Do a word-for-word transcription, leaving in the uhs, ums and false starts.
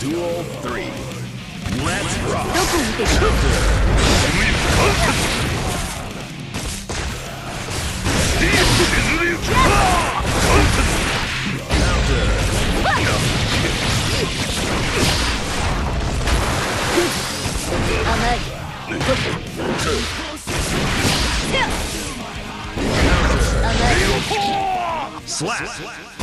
Duel three. Let's rock. どこ見てる？ 甘い。 Slap.